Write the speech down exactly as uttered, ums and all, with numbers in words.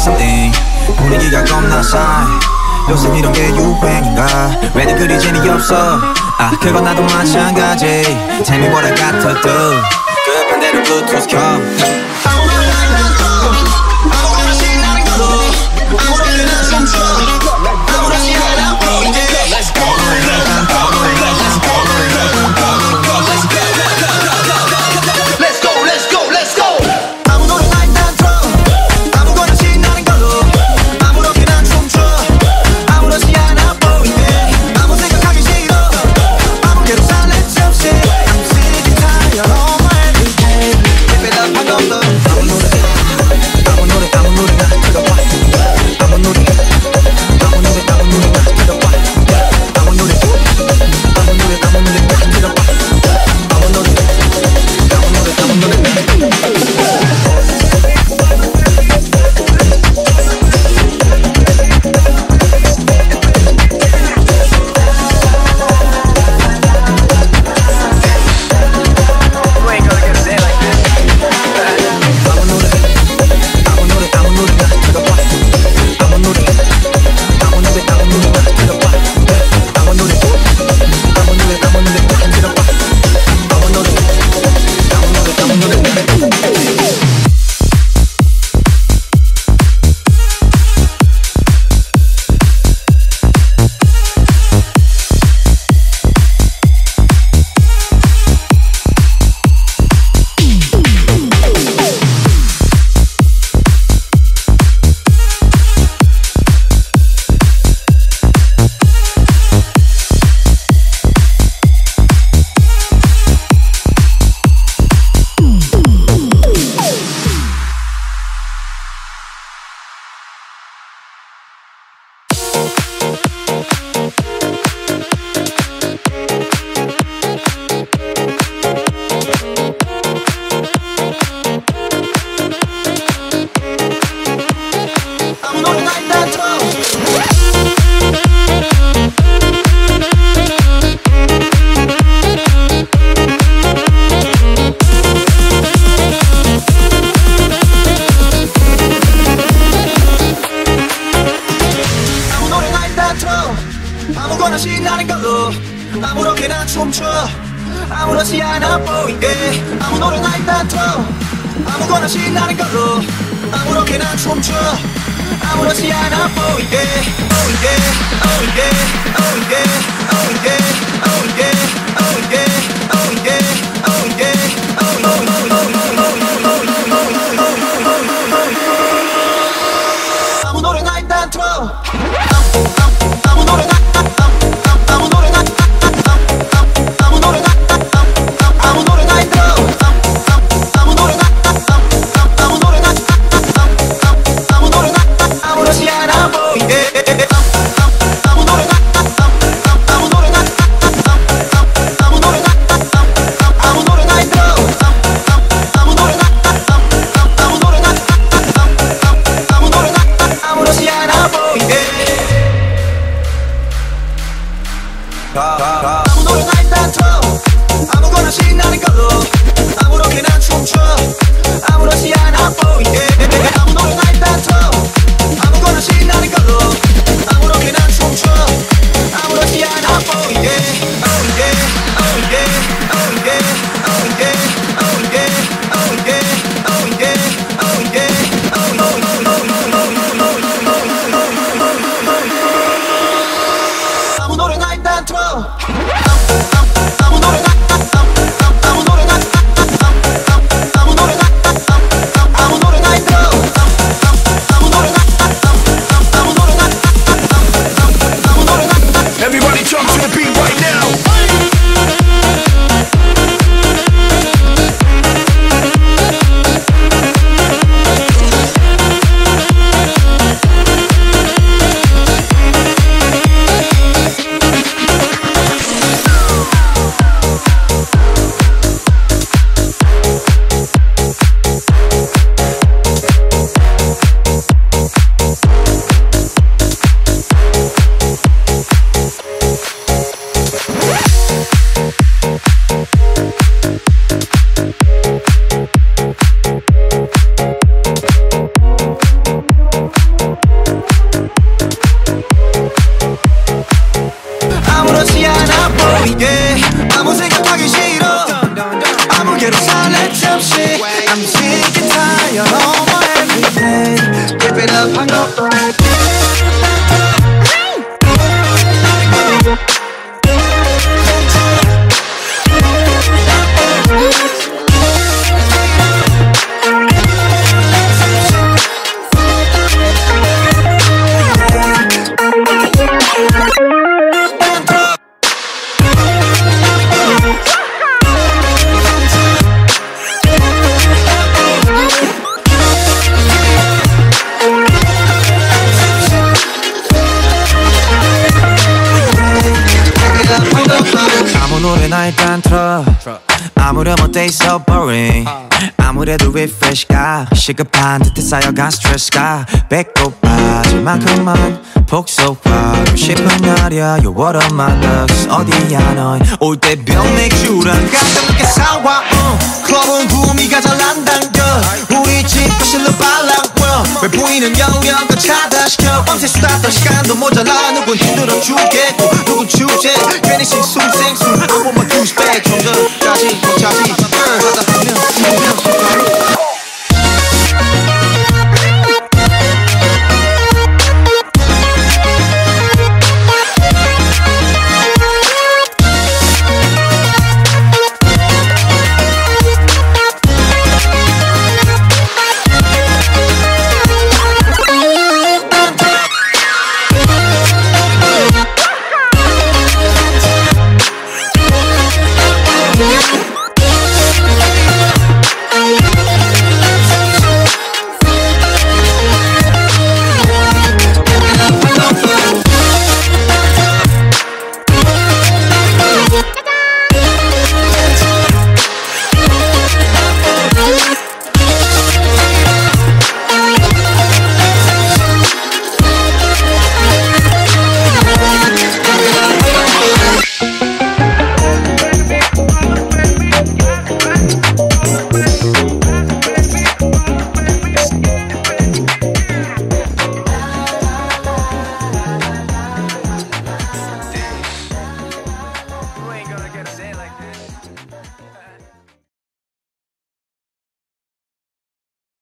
something 분위기가 겁나 싸해 요새 이런 게 유행인가 왜들 그리 재미없어 아 그건 나도 마찬가지 Tell me what I got to do 급한 대로 블루투스 켜 아무거나 신나는 걸로 아무렇게나 춤춰 아무렇지 않아 보이게 Let's go Let's go Let's go Let's go Let's go Let's go 아무 노래나 일단 틀어 아무거나 신나는 걸로 아무렇게나 춤춰 아무렇지 않아 보이게 아무 생각하기 싫어 아무개로 살래 없이 I'm sick and tired of my everyday Give it up 한 번 더 아무 노래 아무 노래 아무 노래나 들어봐 아무 노래 아무 노래 아무 노래나 들어봐 아무 노래 아무 노래 아무 노래나 들어봐 아무 노래 아무 노래 아무 노래나 아무거나 신나는 걸로 아무렇게나 춤춰 아무렇지 않아 보이게 아무 노래나 일단 틀어 아무거나 신나는 걸로 아무렇게나 춤춰 아무렇지 않아 보이게 보이게 보이게 보이게 보이게 보이게 보이게 보이게 보이게 아무 노래나 일단 틀어 아무 노래나 아무 노래나 아무 노래나 아무 노래나 들어 아무 노래나 아무 노래나 아무 노래나 아무렇지 않아 보이게 아무 노래나 아무 노래나 아무 노래나 아무 노래나 들어 아무 노래나 아무 노래나 아무 노래나 아무렇지 않아 보이게 아무 노래나 일단 틀어 아무거나 신나는 걸로 아무렇게나 춤춰 아무렇지 않아 보이게 아무 노래나 일단 틀어 아무거나 신나는 걸로 아무렇게나 춤춰 아무렇지 않아 보이게 보이게 보이게 보이게 보이게 보이게 보이게 보이게 보이게 아무 노래나 일단 틀어 아무 노래나 아무 노래나 아무 노래나 아무 노래나 아무 노래나 일단 You're all my everyday. Keep it up, I know. 아무 노래나 일단 틀어. 아무렴 어때 so boring. 아무래도 refresh가 시급한 듯해 쌓여간 스트레스가 배꼽 빠질 만큼만 폭소하고 싶은 날이야. You're what of my love. 어디야 넌 올 때 병맥주랑 가볍게 사와. uh. 클럽은 구미가 잘 안 당겨. 우리 집 거실로 발랑워. 왜 보이는 영역을 차단시켜. 밤새 수다 떨 시간도 모자라. 누군 힘들어 죽겠고 누군 주제 괜히 실수생